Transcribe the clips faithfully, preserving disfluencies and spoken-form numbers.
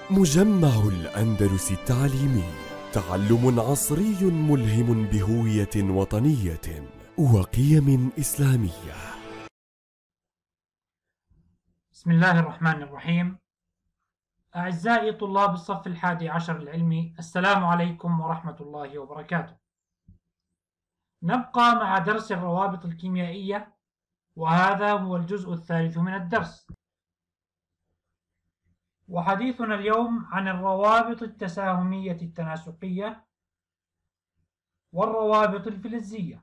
مجمع الأندلس التعليمي، تعلم عصري ملهم بهوية وطنية وقيم إسلامية. بسم الله الرحمن الرحيم. أعزائي طلاب الصف الحادي عشر العلمي، السلام عليكم ورحمة الله وبركاته. نبقى مع درس الروابط الكيميائية، وهذا هو الجزء الثالث من الدرس، وحديثنا اليوم عن الروابط التساهمية التناسقية والروابط الفلزية.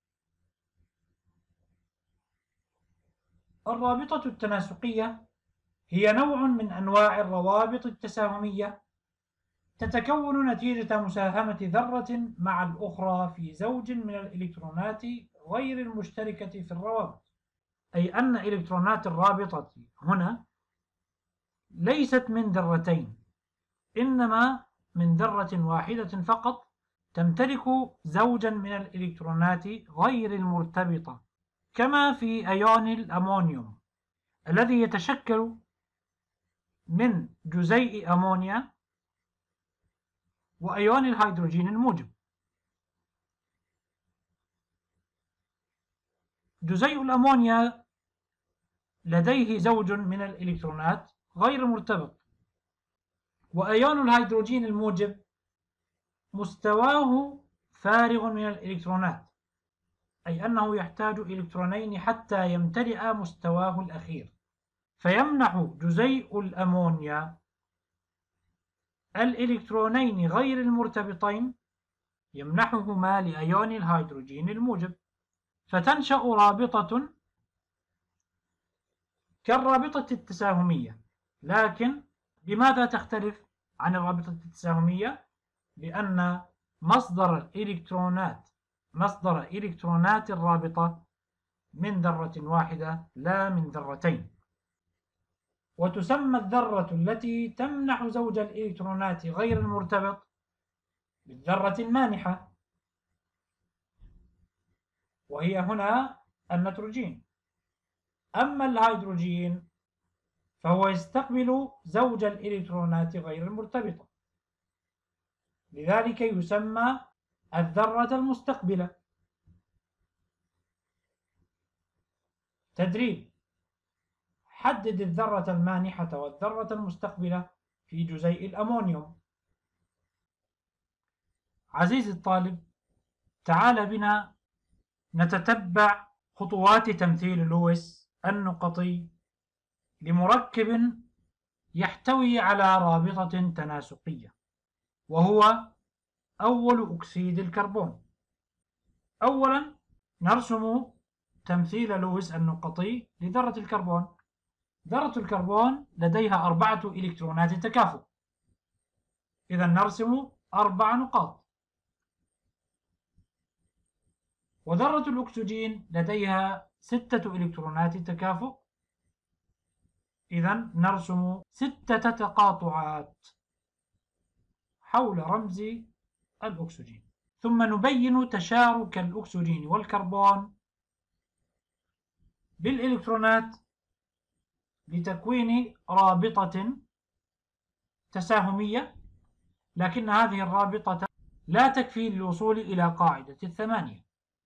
الرابطة التناسقية هي نوع من أنواع الروابط التساهمية تتكون نتيجة مساهمة ذرة مع الأخرى في زوج من الإلكترونات غير المشتركة في الروابط، أي أن إلكترونات الرابطة هنا ليست من ذرتين، إنما من ذرة واحدة فقط تمتلك زوجا من الإلكترونات غير المرتبطة، كما في أيون الأمونيوم الذي يتشكل من جزيء أمونيا وأيون الهيدروجين الموجب. جزيء الأمونيا لديه زوج من الإلكترونات غير مرتبط، وأيون الهيدروجين الموجب مستواه فارغ من الإلكترونات، أي أنه يحتاج إلكترونين حتى يمتلئ مستواه الأخير، فيمنح جزيء الأمونيا الإلكترونين غير المرتبطين، يمنحهما لأيون الهيدروجين الموجب، فتنشأ رابطة كالرابطة التساهمية. لكن بماذا تختلف عن الرابطة التساهمية؟ لأن مصدر الإلكترونات مصدر إلكترونات الرابطة من ذرة واحدة لا من ذرتين، وتسمى الذرة التي تمنح زوج الإلكترونات غير المرتبط بالذرة المانحة، وهي هنا النيتروجين. أما الهيدروجين فهو يستقبل زوج الإلكترونات غير المرتبطة، لذلك يسمى الذرة المستقبلة. تدريب: حدد الذرة المانحة والذرة المستقبلة في جزيء الأمونيوم. عزيزي الطالب، تعال بنا نتتبع خطوات تمثيل لويس النقطي لمركب يحتوي على رابطة تناسقية، وهو أول أكسيد الكربون. أولا نرسم تمثيل لويس النقطي لذرة الكربون. ذرة الكربون لديها أربعة إلكترونات تكافؤ، إذا نرسم أربع نقاط. وذرة الأكسجين لديها ستة إلكترونات تكافؤ، إذا نرسم ستة تقاطعات حول رمز الأكسجين. ثم نبين تشارك الأكسجين والكربون بالإلكترونات لتكوين رابطة تساهمية، لكن هذه الرابطة لا تكفي للوصول إلى قاعدة الثمانية،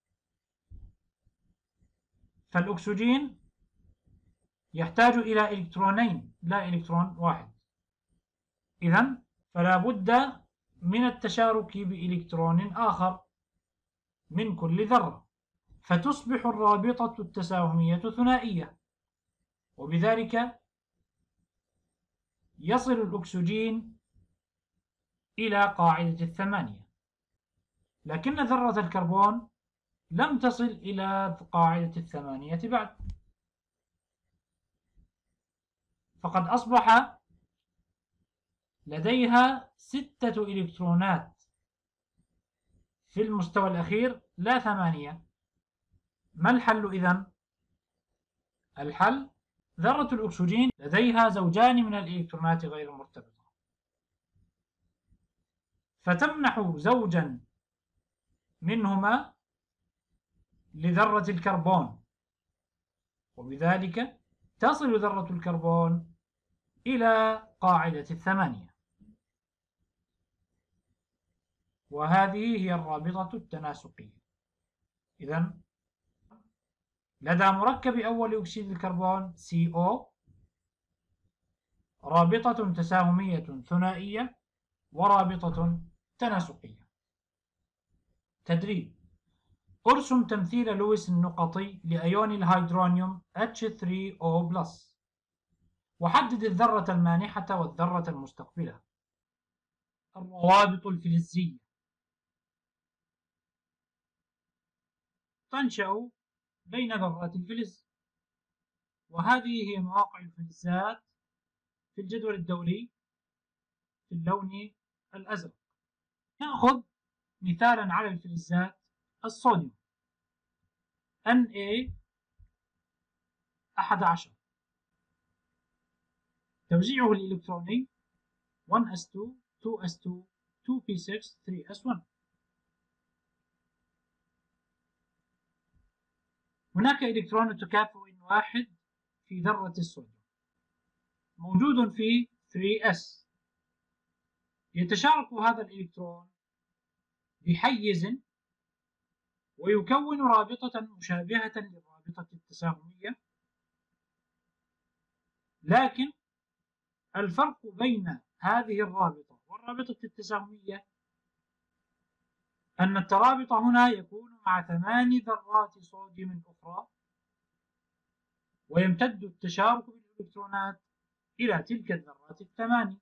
فالأكسجين يحتاج إلى إلكترونين لا إلكترون واحد، إذن فلا بد من التشارك بإلكترون آخر من كل ذرة، فتصبح الرابطة التساهمية ثنائية، وبذلك يصل الأكسجين إلى قاعدة الثمانية. لكن ذرة الكربون لم تصل إلى قاعدة الثمانية بعد، فقد أصبح لديها ستة إلكترونات في المستوى الأخير لا ثمانية. ما الحل إذن؟ الحل: ذرة الأكسجين لديها زوجان من الإلكترونات غير المرتبطة، فتمنح زوجا منهما لذرة الكربون، وبذلك تصل ذرة الكربون إلى قاعدة الثمانية، وهذه هي الرابطة التناسقية. إذن لدى مركب أول أكسيد الكربون سي أو رابطة تساهمية ثنائية ورابطة تناسقية. تدريب: ارسم تمثيل لويس النقطي لأيون الهيدرونيوم إتش ثري أو بلس، وحدد الذرة المانحة والذرة المستقبلة. الروابط الفلزية تنشأ بين ذرات الفلز، وهذه هي مواقع الفلزات في الجدول الدوري في اللون الأزرق. نأخذ مثالا على الفلزات: الصوديوم إن إيه أحد عشر، توزيعه الإلكتروني واحد إس اثنين اثنين إس اثنين اثنين بي ستة ثلاثة إس واحد. هناك إلكترون تكافؤ واحد في ذرة الصوديوم موجود في ثلاثة إس. يتشارك هذا الإلكترون بحيز ويكون رابطة مشابهة للرابطة التساهمية، لكن الفرق بين هذه الرابطة والرابطة التساهمية أن الترابط هنا يكون مع ثمان ذرات صوديوم أخرى، ويمتد التشارك بالإلكترونات إلى تلك الذرات الثماني،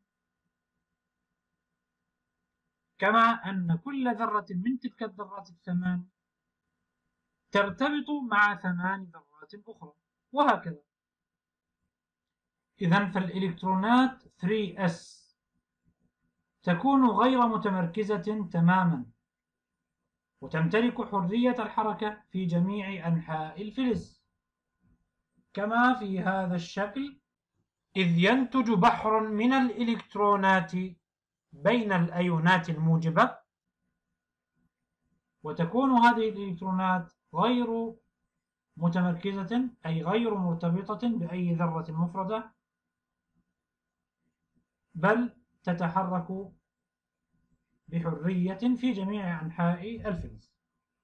كما أن كل ذرة من تلك الذرات الثمان ترتبط مع ثمان ذرات أخرى، وهكذا. إذن فالإلكترونات ثلاثة إس تكون غير متمركزة تماما، وتمتلك حرية الحركة في جميع أنحاء الفلز كما في هذا الشكل، إذ ينتج بحر من الإلكترونات بين الأيونات الموجبة، وتكون هذه الإلكترونات غير متمركزة أي غير مرتبطة بأي ذرة مفردة، بل تتحرك بحرية في جميع أنحاء الفلز.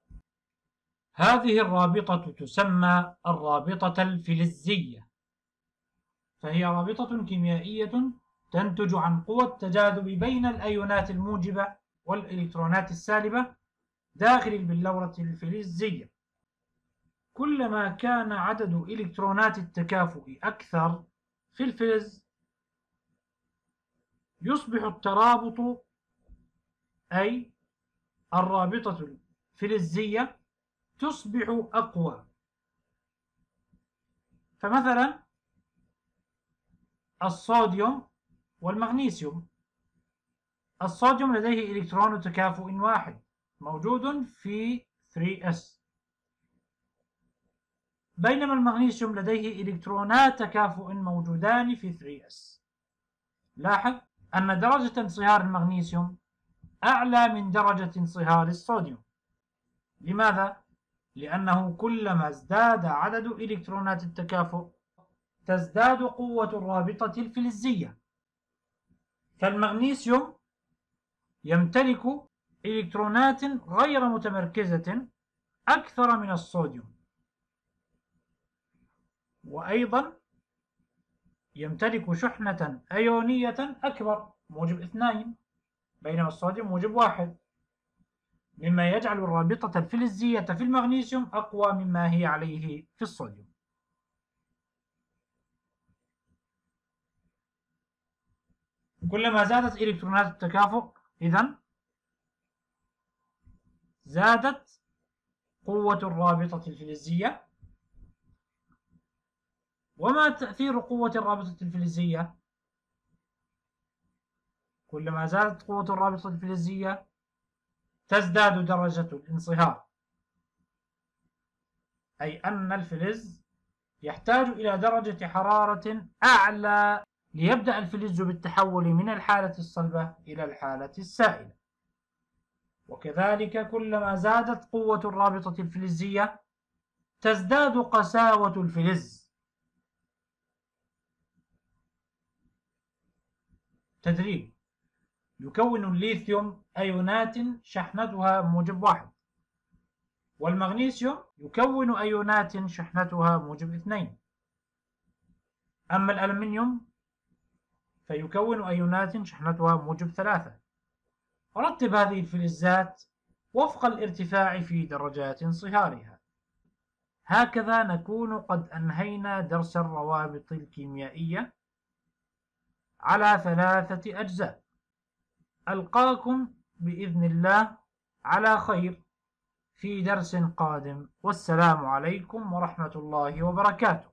هذه الرابطة تسمى الرابطة الفلزية، فهي رابطة كيميائية تنتج عن قوى التجاذب بين الأيونات الموجبة والإلكترونات السالبة داخل البلورة الفلزية. كلما كان عدد إلكترونات التكافؤ أكثر في الفلز يصبح الترابط أي الرابطة الفلزية تصبح أقوى. فمثلا الصوديوم والمغنيسيوم، الصوديوم لديه إلكترون تكافؤ واحد موجود في ثلاثة إس، بينما المغنيسيوم لديه إلكترونات تكافؤ موجودان في ثلاثة إس. لاحظ أن درجة انصهار المغنيسيوم أعلى من درجة انصهار الصوديوم. لماذا؟ لأنه كلما ازداد عدد إلكترونات التكافؤ تزداد قوة الرابطة الفلزية. فالمغنيسيوم يمتلك إلكترونات غير متمركزة أكثر من الصوديوم، وأيضا يمتلك شحنة أيونية أكبر موجب اثنين، بينما الصوديوم موجب واحد، مما يجعل الرابطة الفلزية في المغنيسيوم أقوى مما هي عليه في الصوديوم. كلما زادت إلكترونات التكافؤ إذن زادت قوة الرابطة الفلزية. وما تأثير قوة الرابطة الفلزية؟ كلما زادت قوة الرابطة الفلزية تزداد درجة الانصهار، أي أن الفلز يحتاج إلى درجة حرارة أعلى ليبدأ الفلز بالتحول من الحالة الصلبة إلى الحالة السائلة. وكذلك كلما زادت قوة الرابطة الفلزية تزداد قساوة الفلز. تدريب. يكون الليثيوم أيونات شحنتها موجب واحد، والمغنيسيوم يكون أيونات شحنتها موجب اثنين. أما الألمنيوم فيكون أيونات شحنتها موجب ثلاثة. رتب هذه الفلزات وفق الارتفاع في درجات انصهارها. هكذا نكون قد أنهينا درس الروابط الكيميائية على ثلاثة أجزاء. ألقاكم بإذن الله على خير في درس قادم، والسلام عليكم ورحمة الله وبركاته.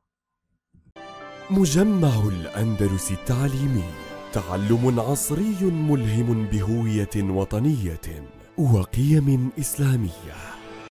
مجمع الأندلس التعليمي، تعلم عصري ملهم بهوية وطنية وقيم إسلامية.